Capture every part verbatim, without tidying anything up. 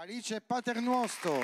Alice Paternosto.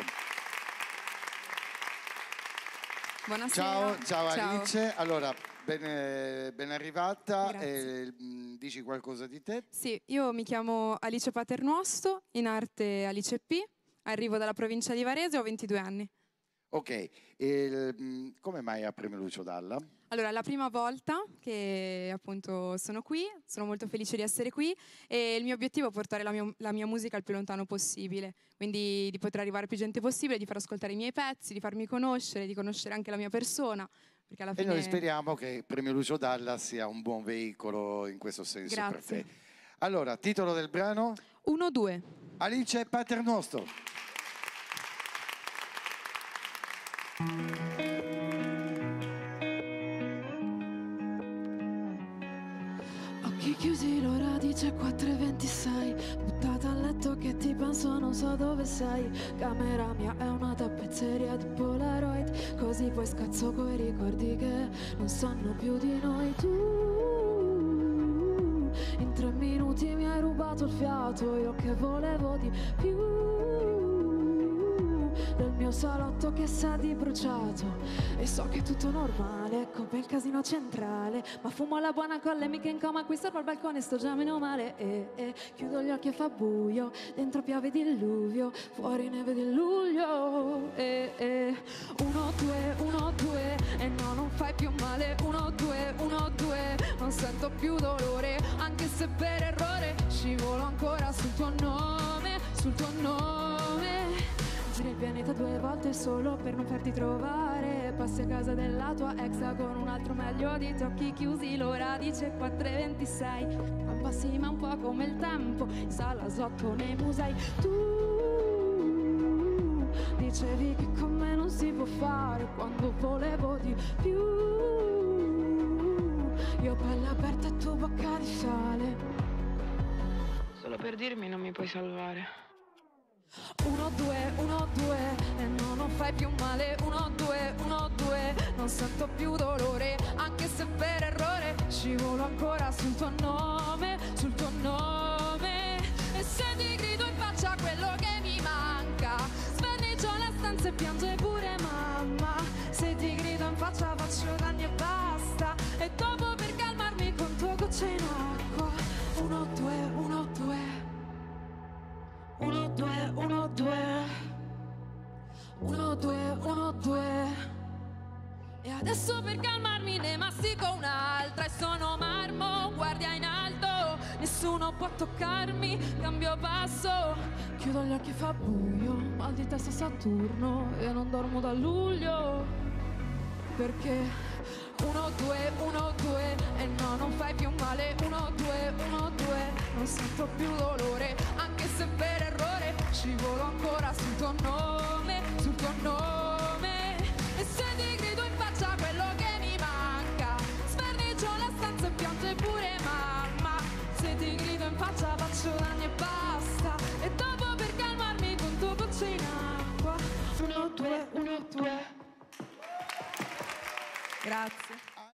Buonasera. Ciao, ciao, ciao. Alice. Allora, ben, ben arrivata. E, mh, dici qualcosa di te? Sì, io mi chiamo Alice Paternosto, in arte Alice P. Arrivo dalla provincia di Varese, ho ventidue anni. Ok, e, mh, come mai a Premio Lucio Dalla? Allora, è la prima volta che appunto sono qui, sono molto felice di essere qui e il mio obiettivo è portare la mia, la mia musica il più lontano possibile, quindi di poter arrivare a più gente possibile, di far ascoltare i miei pezzi, di farmi conoscere, di conoscere anche la mia persona. Perché alla E fine... noi speriamo che Premio Lucio Dalla sia un buon veicolo in questo senso. Grazie. Per te. Allora, titolo del brano? uno due. Alice Paternosto. Occhi chiusi, l'ora dice quattro e ventisei. Buttata a letto che ti penso, non so dove sei. Camera mia è una tappezzeria di Polaroid, così poi scazzo coi ricordi che non sanno più di noi. Tu in tre minuti mi hai rubato il fiato, io che volevo di più. Del mio salotto che sa di bruciato, e so che è tutto normale, come il casino centrale. Ma fumo la buona con le miche in coma, qui sopra al balcone sto già meno male. E, e chiudo gli occhi e fa buio, dentro piove diluvio, fuori neve di luglio. E, e uno, due, uno, due, e no, non fai più male. Uno, due, uno, due, non sento più dolore, anche se per errore scivolo ancora sul tuo nome, sul tuo nome. Giri il pianeta due volte solo per non farti trovare. Passi a casa della tua ex con un altro meglio di te. Occhi chiusi, l'ora dice quattro e ventisei. Abbassi ma un po' come il tempo, in sala sotto nei musei. Tu dicevi che con me non si può fare, quando volevo di più. Io pelle aperta e tu bocca di sale, solo per dirmi non mi puoi salvare. Uno, due, uno, due, e no, non fai più male. Uno, due, uno, due, non sento più dolore, anche se per errore scivolo ancora sul tuo nome, sul tuo nome. E se ti grido in faccia quello che mi manca, svernicio la stanza e piange pure mamma. Se ti grido in faccia faccio danni e basta, e dopo per calmarmi conto gocce in acqua. Uno, due, uno, due, uno, due, uno, due, uno, due, uno, due. E adesso per calmarmi ne mastico un'altra e sono marmo, guardia in alto, nessuno può toccarmi, cambio passo. Chiudo gli occhi e fa buio, mal di testa Saturno, e non dormo da luglio. Perché uno, due, uno, due, e no, non fai più male. Uno, due, uno, due, non sento più dolore, anche se per errore scivolo ancora sul tuo nome, sul tuo nome. E se ti grido in faccia quello che mi manca, svernicio la stanza e piange pure mamma. Se ti grido in faccia faccio danni e basta, e dopo per calmarmi conto gocce in acqua. Uno, due, uno, due. Grazie.